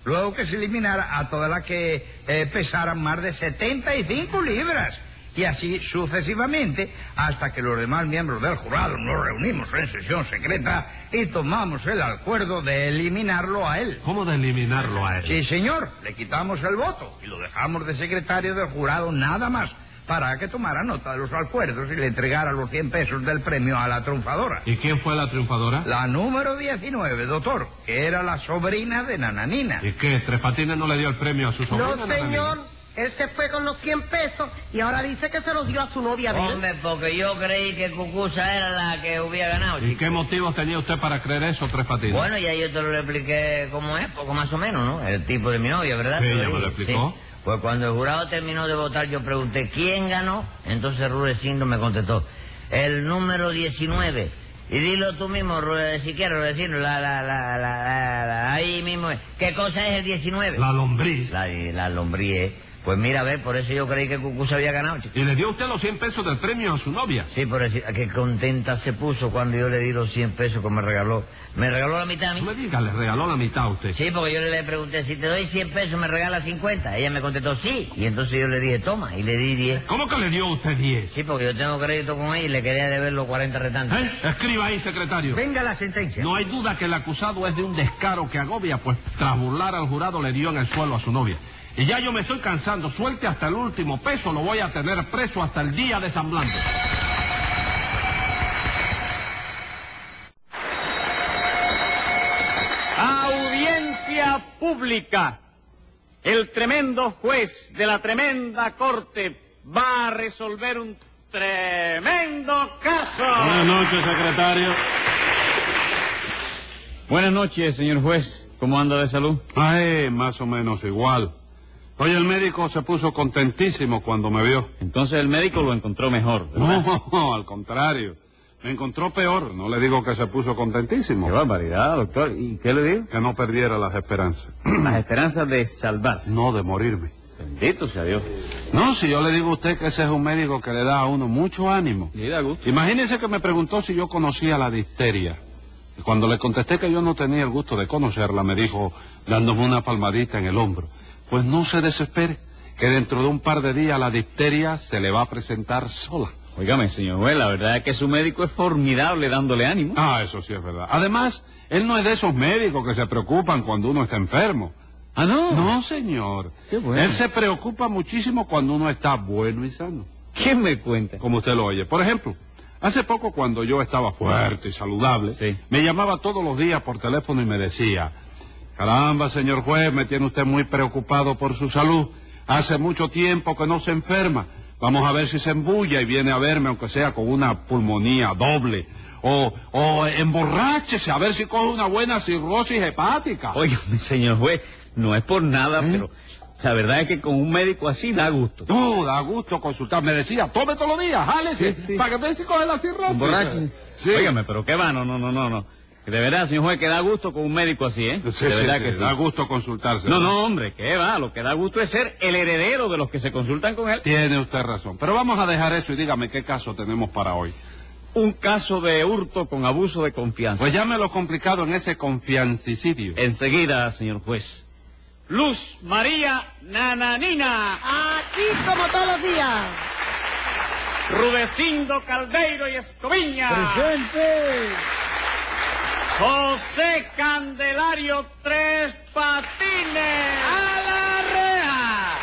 luego que se eliminara a todas las que eh, pesaran más de setenta y cinco libras. Y así sucesivamente, hasta que los demás miembros del jurado nos reunimos en sesión secreta y tomamos el acuerdo de eliminarlo a él. ¿Cómo de eliminarlo a él? Sí, señor, le quitamos el voto y lo dejamos de secretario del jurado nada más, para que tomara nota de los acuerdos y le entregara los cien pesos del premio a la triunfadora. ¿Y quién fue la triunfadora? La número diecinueve, doctor, que era la sobrina de Nananina. ¿Y qué? ¿Tres Patines no le dio el premio a su sobrina? No, señor. Él se fue con los cien pesos y ahora dice que se los dio a su novia de él. Hombre, porque yo creí que Cucusa era la que hubiera ganado, ¿Y chico. qué motivos tenía usted para creer eso, Tres Patines? Bueno, ya yo te lo expliqué cómo es, poco más o menos, ¿no? El tipo de mi novia, ¿verdad? Sí, Te ya me lo dije. explicó. Sí. Pues cuando el jurado terminó de votar, yo pregunté quién ganó. Entonces Rudecindo me contestó, el número diecinueve. Y dilo tú mismo, Rude, si quieres, Rudecindo, la, la, la, la, la, la, ahí mismo es. ¿Qué cosa es el diecinueve? La lombriz. La, la lombriz. Pues mira, a ver, por eso yo creí que Cucusa había ganado, chico. ¿Y le dio usted los cien pesos del premio a su novia? Sí, por decir, qué contenta se puso cuando yo le di los cien pesos que me regaló. Me regaló la mitad a mí. No me diga, le regaló la mitad a usted. Sí, porque yo le pregunté, si te doy cien pesos, ¿me regalas cincuenta? Ella me contestó, sí. Y entonces yo le dije, toma, y le di diez. ¿Cómo que le dio usted diez? Sí, porque yo tengo crédito con ella y le quería deber los cuarenta restantes. ¿Eh? Escriba ahí, secretario. Venga la sentencia. No hay duda que el acusado es de un descaro que agobia, pues tras burlar al jurado le dio en el suelo a su novia. Y ya yo me estoy cansando, suelte hasta el último peso, lo voy a tener preso hasta el día de San Blanco. Audiencia pública. El tremendo juez de la tremenda corte va a resolver un tremendo caso. Buenas noches, secretario. Buenas noches, señor juez. ¿Cómo anda de salud? Ay, más o menos igual. Oye, el médico se puso contentísimo cuando me vio. Entonces el médico lo encontró mejor, ¿verdad? No, no, al contrario. Me encontró peor. No le digo que se puso contentísimo. Qué barbaridad, doctor. ¿Y qué le dijo? Que no perdiera las esperanzas. Las esperanzas de salvarse. No de morirme. Bendito sea Dios. No, si yo le digo a usted que ese es un médico que le da a uno mucho ánimo. Y da gusto. Imagínese que me preguntó si yo conocía la difteria. Y cuando le contesté que yo no tenía el gusto de conocerla, me dijo, dándome una palmadita en el hombro, pues no se desespere, que dentro de un par de días la difteria se le va a presentar sola. Óigame, señor juez, la verdad es que su médico es formidable dándole ánimo. Ah, eso sí es verdad. Además, él no es de esos médicos que se preocupan cuando uno está enfermo. ¿Ah, no? No, señor. Qué bueno. Él se preocupa muchísimo cuando uno está bueno y sano. ¿Qué me cuenta? Como usted lo oye. Por ejemplo, hace poco cuando yo estaba fuerte y saludable, Sí. me llamaba todos los días por teléfono y me decía, caramba, señor juez, me tiene usted muy preocupado por su salud. Hace mucho tiempo que no se enferma. Vamos a ver si se embulla y viene a verme, aunque sea con una pulmonía doble. O, o emborráchese a ver si coge una buena cirrosis hepática. Óigame, señor juez, no es por nada, ¿Eh? pero la verdad es que con un médico así da gusto. No, da gusto consultar. Me decía, tome todos los días, jálese, Sí, sí. para que usted si coge la cirrosis. Borracho. Sí. Óigame, pero qué va, no, no, no, no, no. De verdad, señor juez, que da gusto con un médico así, ¿eh? Sí, de sí, verdad sí, que sí. da gusto consultarse. No, no, hombre, qué va, lo que da gusto es ser el heredero de los que se consultan con él. Tiene usted razón. Pero vamos a dejar eso y dígame qué caso tenemos para hoy. Un caso de hurto con abuso de confianza. Pues llámelo complicado en ese confiancicidio. Enseguida, señor juez. Luz María Nananina. Aquí como todos los días. Rudecindo Caldeiro y Escoviña. ¡Presente! José Candelario Tres Patines. ¡A la reja!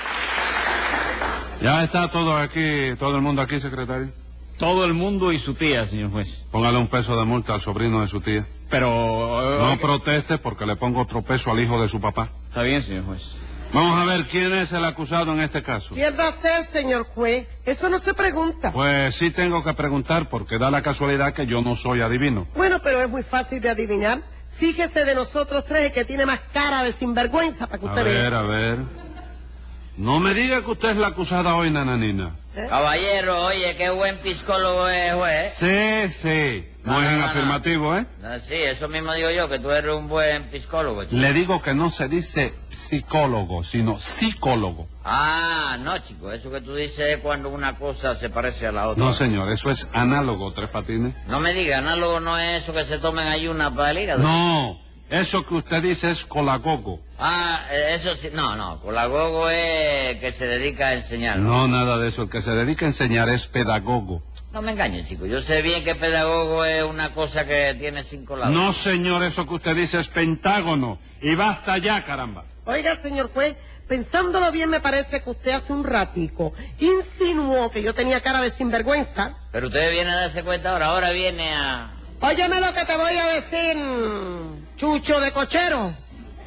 Ya está todo aquí, todo el mundo aquí, secretario. Todo el mundo y su tía, señor juez. Póngale un peso de multa al sobrino de su tía. Pero... No oiga, proteste porque le pongo otro peso al hijo de su papá. Está bien, señor juez. Vamos a ver quién es el acusado en este caso. ¿Quién va a ser, señor juez? Eso no se pregunta. Pues sí tengo que preguntar porque da la casualidad que yo no soy adivino. Bueno, pero es muy fácil de adivinar. Fíjese de nosotros tres el que tiene más cara de sinvergüenza para que A usted ver, vea. a ver. No me diga que usted es la acusada hoy, Nananina. ¿Eh? Caballero, oye, qué buen psicólogo es, juez. Sí, sí. No, No, es no, en no, no. afirmativo, ¿eh? No, sí, eso mismo digo yo, que tú eres un buen psicólogo, chico. Le digo que no se dice psicólogo, sino psicólogo. Ah, no, chico, eso que tú dices es cuando una cosa se parece a la otra. No, señor, eso es análogo, Tres Patines. No me digas, análogo no es eso que se tomen ayunas para el hígado. No, Eso que usted dice es colagogo. Ah, eh, eso sí. No, no. Colagogo es que se dedica a enseñar. No, nada de eso. El que se dedica a enseñar es pedagogo. No me engañes, chico. Yo sé bien que pedagogo es una cosa que tiene cinco lados. No, señor, eso que usted dice es pentágono. Y basta ya, caramba. Oiga, señor juez, pensándolo bien, me parece que usted hace un ratico insinuó que yo tenía cara de sinvergüenza. Pero usted viene a darse cuenta ahora. Ahora viene a... Óyeme lo que te voy a decir, chucho de cochero.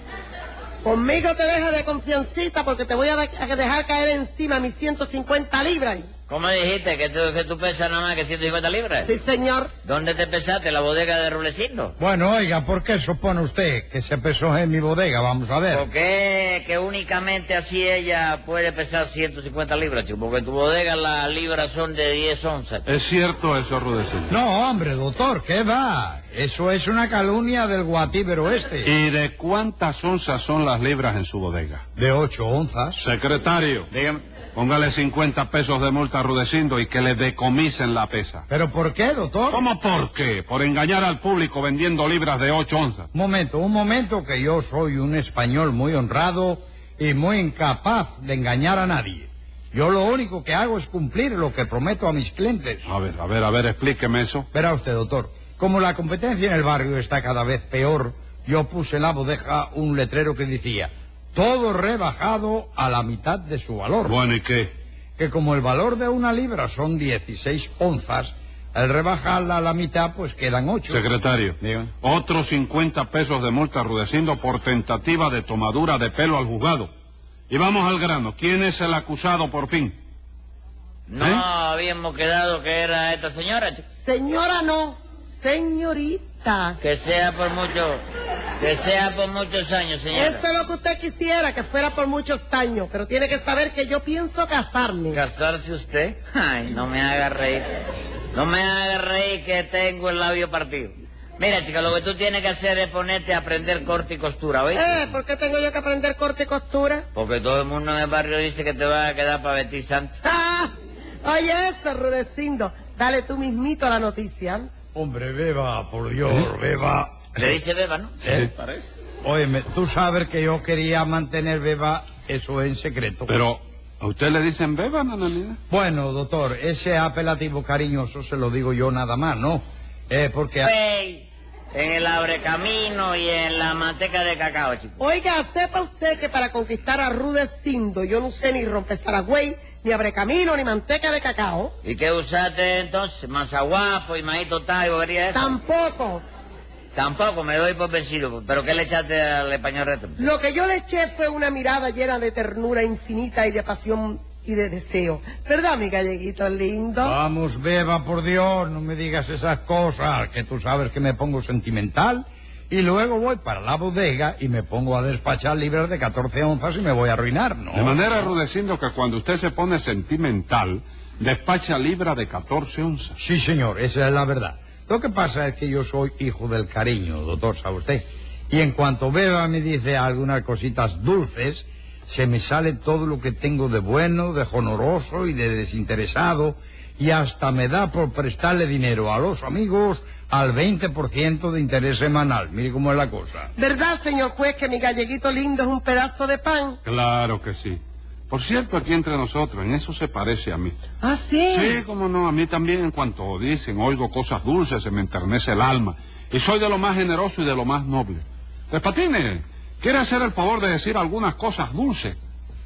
Conmigo te deja de confiancita porque te voy a, de- a dejar caer encima mis ciento cincuenta libras. ¿Cómo dijiste? ¿Que tú, que tú pesas nada más que ciento cincuenta libras? Sí, señor. ¿Dónde te pesaste? ¿En la bodega de Rulecindo? Bueno, oiga, ¿por qué supone usted que se pesó en mi bodega? Vamos a ver. ¿Por qué que únicamente así ella puede pesar ciento cincuenta libras, chico? Porque en tu bodega las libras son de diez onzas. Es cierto eso, Rudecindo. No, hombre, doctor, ¿qué va? Eso es una calumnia del guatíbero este. ¿Y de cuántas onzas son las libras en su bodega? De ocho onzas. Secretario, Dígame. póngale cincuenta pesos de multa a Rudecindo y que le decomisen la pesa. ¿Pero por qué, doctor? ¿Cómo por qué? Por engañar al público vendiendo libras de ocho onzas. Un momento, un momento, que yo soy un español muy honrado y muy incapaz de engañar a nadie. Yo lo único que hago es cumplir lo que prometo a mis clientes. A ver, a ver, a ver, explíqueme eso. Verá usted, doctor, como la competencia en el barrio está cada vez peor, yo puse en la bodega un letrero que decía: todo rebajado a la mitad de su valor. Bueno, ¿y qué? Que como el valor de una libra son dieciséis onzas, al rebajarla a la mitad, pues quedan ocho. Secretario, Dígame. otros cincuenta pesos de multa a Rudecindo por tentativa de tomadura de pelo al juzgado. Y vamos al grano. ¿Quién es el acusado por fin? No ¿Eh? habíamos quedado que era esta señora, chico. Señora no, señorita. Que sea por mucho... Que sea por muchos años, señora. Esto es lo que usted quisiera, que fuera por muchos años, pero tiene que saber que yo pienso casarme. ¿Casarse usted? Ay, no me haga reír. No me haga reír que tengo el labio partido. Mira, chica, lo que tú tienes que hacer es ponerte a aprender corte y costura, ¿oíste? Eh, ¿por qué tengo yo que aprender corte y costura? Porque todo el mundo en el barrio dice que te va a quedar para vestir santo. ¡Ah! Oye eso, Rudecindo, dale tú mismito la noticia. Hombre, beba, por Dios, beba. Le dice beba, ¿no? ¿Eh? Óyeme, tú sabes que yo quería mantener beba eso en secreto. Pero, ¿a usted le dicen beba, nananina? Bueno, doctor, ese apelativo cariñoso se lo digo yo nada más, ¿no? Eh, porque... Güey, en el abrecamino y en la manteca de cacao, chico. Oiga, sepa usted que para conquistar a Rudecindo yo no sé ni romper Saragüey, ni abrecamino, ni manteca de cacao. ¿Y qué usaste entonces? ¿Mazaguapo y maíz total y bobería esa? Tampoco. Tampoco, me doy por vencido. ¿Pero qué le echaste al español reto? Lo que yo le eché fue una mirada llena de ternura infinita y de pasión y de deseo. ¿Verdad, mi galleguito lindo? Vamos, beba, por Dios, no me digas esas cosas, que tú sabes que me pongo sentimental y luego voy para la bodega y me pongo a despachar libras de catorce onzas y me voy a arruinar, ¿no? De manera, Rudecindo, que cuando usted se pone sentimental, despacha libra de catorce onzas. Sí, señor, esa es la verdad. Lo que pasa es que yo soy hijo del cariño, doctor, ¿sabe usted? Y en cuanto beba me dice algunas cositas dulces, se me sale todo lo que tengo de bueno, de honoroso y de desinteresado, y hasta me da por prestarle dinero a los amigos al veinte por ciento de interés semanal. Mire cómo es la cosa. ¿Verdad, señor juez, que mi galleguito lindo es un pedazo de pan? Claro que sí. Por cierto, aquí entre nosotros, en eso se parece a mí. ¿Ah, sí? Sí, cómo no, a mí también en cuanto dicen, oigo cosas dulces, se me enternece el alma. Y soy de lo más generoso y de lo más noble. Tres Patines, ¿quiere hacer el favor de decir algunas cosas dulces?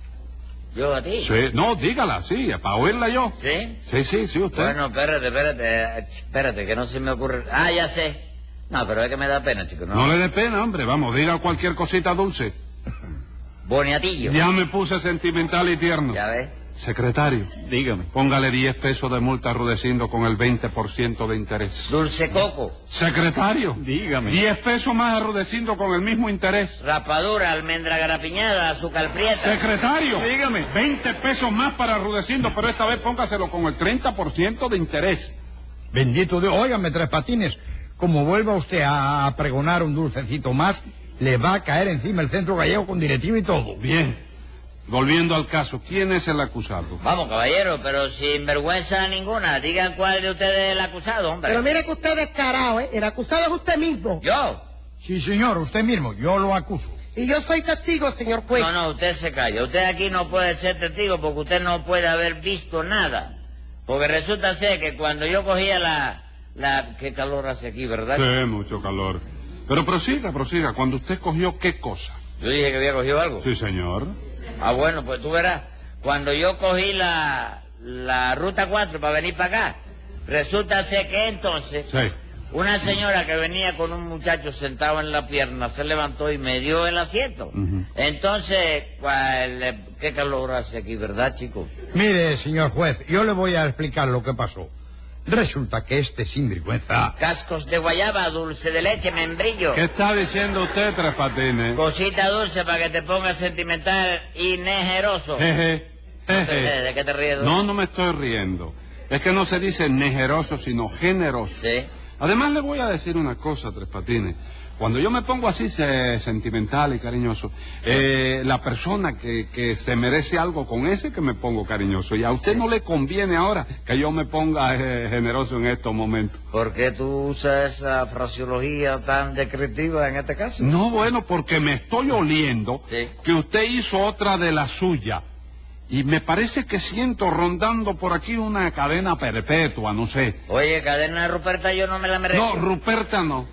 ¿Yo a ti? Sí, no, dígala, sí, para oírla yo. ¿Sí? Sí, sí, sí, usted. Bueno, espérate, espérate, eh, espérate, que no se me ocurre... Ah, ya sé. No, pero es que me da pena, chico, ¿no? No le dé pena, hombre, vamos, diga cualquier cosita dulce. Boniatillo. Ya me puse sentimental y tierno. ¿Ya ves? Secretario, Dígame. póngale diez pesos de multa a Rudecindo con el veinte por ciento de interés. Dulce coco, Secretario, Dígame. diez pesos más a Rudecindo con el mismo interés. rapadura, almendra garapiñada, azúcar prieta. Secretario, Dígame. veinte pesos más para Rudecindo, pero esta vez póngaselo con el treinta por ciento de interés. Bendito Dios, óigame, Tres Patines, como vuelva usted a, a pregonar un dulcecito más, le va a caer encima el centro gallego con directiva y todo. Bien. Volviendo al caso, ¿quién es el acusado? Vamos, caballero, pero sin vergüenza ninguna. Digan cuál de ustedes es el acusado, hombre. Pero mire que usted es descarado, ¿eh? El acusado es usted mismo. ¿Yo? Sí, señor, usted mismo, yo lo acuso. Y yo soy testigo, señor juez. No, no, usted se calla. Usted aquí no puede ser testigo porque usted no puede haber visto nada. Porque resulta ser que cuando yo cogía la... la qué calor hace aquí, ¿verdad? Sí, mucho calor. Pero prosiga, prosiga. Cuando usted cogió, ¿qué cosa? Yo dije que había cogido algo. Sí, señor. Ah, bueno, pues tú verás. Cuando yo cogí la, la ruta cuatro para venir para acá, resulta ser que entonces... Sí. Una señora que venía con un muchacho sentado en la pierna se levantó y me dio el asiento. Uh-huh. Entonces, ¿cuál, qué calor hace aquí, ¿verdad, chico? Mire, señor juez, yo le voy a explicar lo que pasó. Resulta que este sinvergüenza... Cascos de guayaba, dulce de leche, membrillo. ¿Qué está diciendo usted, Tres Patines? Cosita dulce para que te pongas sentimental y nejeroso. Jeje, jeje. ¿De qué te ríes? No, no me estoy riendo. Es que no se dice nejeroso, sino generoso. Sí. Además, le voy a decir una cosa, Tres Patines. Cuando yo me pongo así se, sentimental y cariñoso, eh, la persona que, que se merece algo con ese que me pongo cariñoso. Y a usted no le conviene ahora que yo me ponga eh, generoso en estos momentos. ¿Por qué tú usas esa fraseología tan descriptiva en este caso? No, bueno, porque me estoy oliendo Sí. que usted hizo otra de la suya. Y me parece que siento rondando por aquí una cadena perpetua, no sé. Oye, cadena Ruperta yo no me la merezco. No, Ruperta no.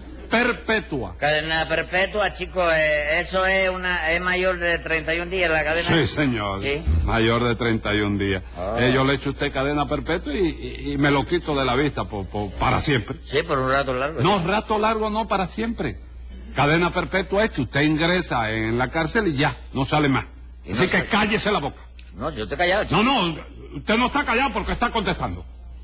Perpetua. Cadena perpetua, chico, eh, eso es una es mayor de treinta y un días la cadena. Sí, señor. Sí. Mayor de treinta y un días. Ah. Eh, yo le echo a usted cadena perpetua y, y- y me lo quito de la vista por, por- para siempre. Sí, por un rato largo. No, rato largo no, para siempre. Cadena perpetua es que usted ingresa en la cárcel y ya, no sale más. Y Así no que sale. cállese la boca. No, yo te he callado, chico. No, no, usted no está callado porque está contestando.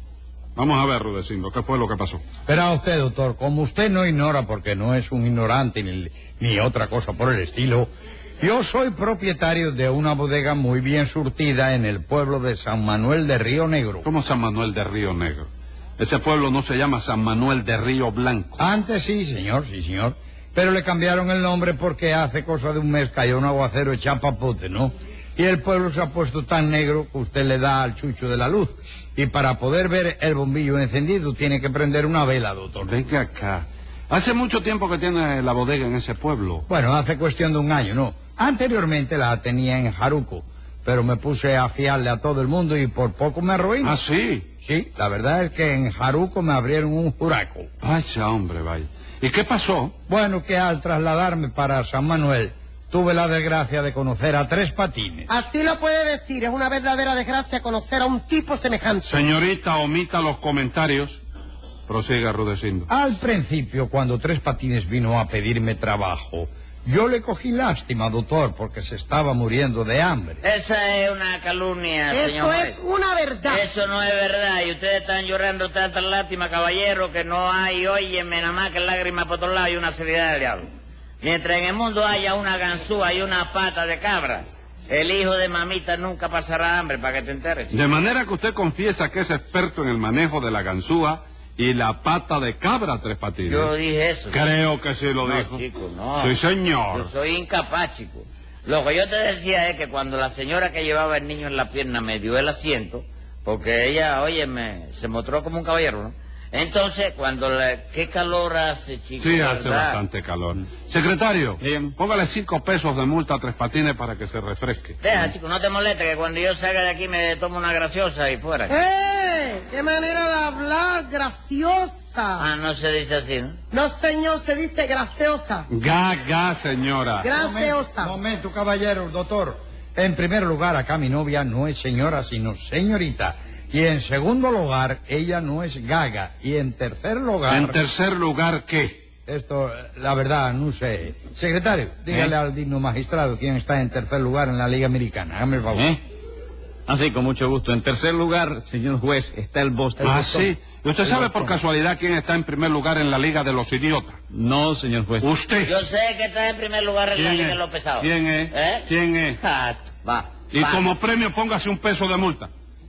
Vamos a ver, Rudecindo, ¿qué fue lo que pasó? Verá usted, doctor, como usted no ignora, porque no es un ignorante ni, ni otra cosa por el estilo, yo soy propietario de una bodega muy bien surtida en el pueblo de San Manuel de Río Negro. ¿Cómo San Manuel de Río Negro? Ese pueblo no se llama San Manuel de Río Blanco. Antes sí, señor, sí, señor. Pero le cambiaron el nombre porque hace cosa de un mes cayó un aguacero de chapapote, ¿no? Y el pueblo se ha puesto tan negro que usted le da al chucho de la luz. Y para poder ver el bombillo encendido tiene que prender una vela, doctor. Venga acá. Hace mucho tiempo que tiene la bodega en ese pueblo. Bueno, hace cuestión de un año, ¿no? Anteriormente la tenía en Jaruco, pero me puse a fiarle a todo el mundo y por poco me arruiné. Ah, sí. Sí, la verdad es que en Jaruco me abrieron un juraco. Vaya, hombre, vaya. ¿Y qué pasó? Bueno, que al trasladarme para San Manuel, tuve la desgracia de conocer a Tres Patines. Así lo puede decir, es una verdadera desgracia conocer a un tipo semejante. Señorita, omita los comentarios. Prosiga, Rudecindo. Al principio, cuando Tres Patines vino a pedirme trabajo, yo le cogí lástima, doctor, porque se estaba muriendo de hambre. Esa es una calumnia, Esto señor es juez. una verdad. Eso no es verdad. Y ustedes están llorando tanta lástima, caballero, que no hay, óyeme, nada más que lágrimas por todos lados y una seriedad del diablo. Mientras en el mundo haya una ganzúa y una pata de cabra, el hijo de mamita nunca pasará hambre, para que te enteres. De manera que usted confiesa que es experto en el manejo de la ganzúa y la pata de cabra, Tres Patines. Yo dije eso. Creo que sí lo No, dijo. chico, no. Sí, señor. Yo soy incapaz, chico. Lo que yo te decía es que cuando la señora que llevaba el niño en la pierna me dio el asiento, porque ella, óyeme, se mostró como un caballero, ¿no? Entonces, cuando le... ¿Qué calor hace, chico? Sí, hace ¿verdad? bastante calor. Secretario, Dígame. póngale cinco pesos de multa a Tres Patines para que se refresque. Deja, chico, no te molestes, que cuando yo salga de aquí me tomo una graciosa y fuera. ¡Eh! ¡Qué manera de hablar! ¡Graciosa! Ah, no se dice así, ¿no? No, señor, se dice graciosa. Gaga, señora. Graciosa. Momento, caballero, doctor. En primer lugar, acá mi novia no es señora, sino señorita. Y en segundo lugar, ella no es gaga. Y en tercer lugar... En tercer lugar, ¿qué? Esto, la verdad, no sé. Secretario, dígale ¿Eh? al digno magistrado quién está en tercer lugar en la Liga Americana. Hágame el favor. ¿Eh? Ah, sí, con mucho gusto. En tercer lugar, señor juez, está el Boston. Ah, sí. ¿Y usted El sabe por Boston. casualidad quién está en primer lugar en la Liga de los Idiotas? No, señor juez. Usted. Yo sé que está en primer lugar en la ¿Quién liga es? de los pesados. ¿Quién es? ¿Eh? ¿Quién es? Ah, va. Y va. como premio póngase un peso de multa.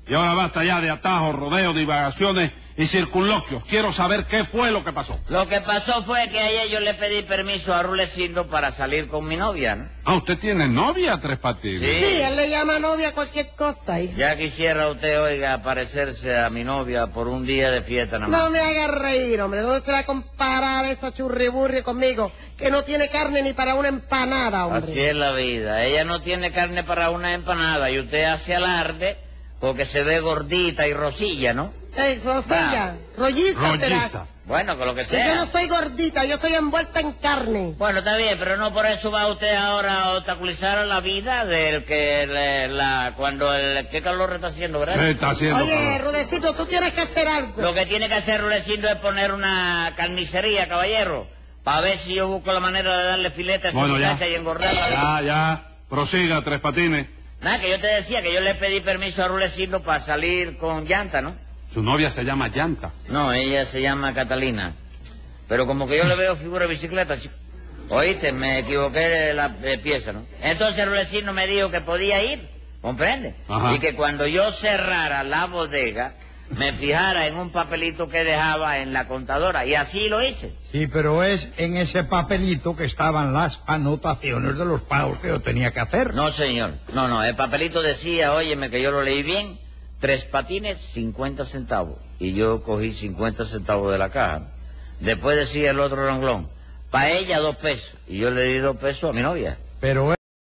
Y ahora basta ya de atajos, rodeos, divagaciones y circunloquios. Quiero saber qué fue lo que pasó. Lo que pasó fue que ayer yo le pedí permiso a Rulecindo para salir con mi novia, ¿no? Ah, ¿usted tiene novia, Tres Patines? Sí. Sí, él le llama novia a cualquier cosa, hijo. Ya quisiera usted, oiga, parecerse a mi novia por un día de fiesta nada más. No me haga reír, hombre. ¿Dónde se va a comparar esa churriburri conmigo? Que no tiene carne ni para una empanada, hombre. Así es la vida. Ella no tiene carne para una empanada y usted hace alarde porque se ve gordita y rosilla, ¿no? Ey, Rosilla, rolliza, Rolliza. será. Bueno, que lo que Si yo sea. no soy gordita, yo estoy envuelta en carne. Bueno, está bien, pero no por eso va usted ahora a obstaculizar la vida del que le- la cuando el qué calor está haciendo, ¿verdad? Se está haciendo Oye, calor. Rudecito, tú tienes que hacer algo. Lo que tiene que hacer Rulecindo es poner una carnicería, caballero, para ver si yo busco la manera de darle filete a esa Bueno, ya. muchacha y engordarla. Ya, ya. Prosiga, Tres Patines. Nada, que yo te decía que yo le pedí permiso a Rulecindo para salir con Llanta, ¿no? Su novia se llama Llanta. No, ella se llama Catalina. Pero como que yo le veo figura de bicicleta, chico. Oíste, me equivoqué de la de pieza, ¿no? Entonces Rulecindo me dijo que podía ir, ¿comprende? Ajá. Y que cuando yo cerrara la bodega, me fijara en un papelito que dejaba en la contadora. Y así lo hice. Sí, pero es en ese papelito que estaban las anotaciones de los pagos que yo tenía que hacer. No, señor. No, no, el papelito decía, óyeme, que yo lo leí bien, Tres Patines, cincuenta centavos. Y yo cogí cincuenta centavos de la caja. Después decía el otro renglón, para ella dos pesos. Y yo le di dos pesos a mi novia. Pero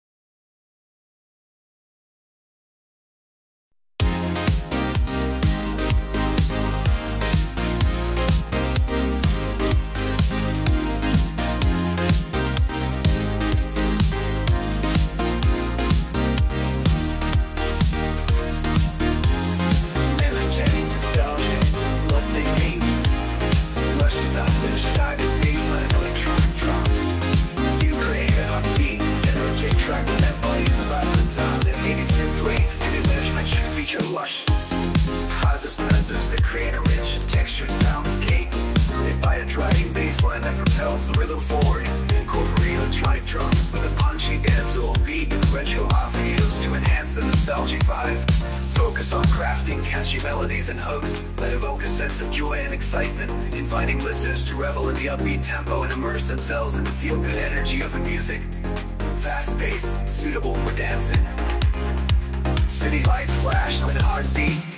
Energetic, nostalgic, love they hate. Lush thoughts, excited baseline, electronic drops. You create a heartbeat, energetic track that bodies the violence on the eighty synthwave. And the management should feature lush. Pauses, nuzzers that create a rich textured soundscape. They buy a driving baseline that propels the rhythm forward. Incorporate electronic drums with a punchy dancehall beat and retro off heels to enhance the nostalgic vibe. Focus on crafting catchy melodies and hooks that evoke a sense of joy and excitement, inviting listeners to revel in the upbeat tempo and immerse themselves in the feel-good energy of the music. Fast-paced, suitable for dancing. City lights flash with a heartbeat.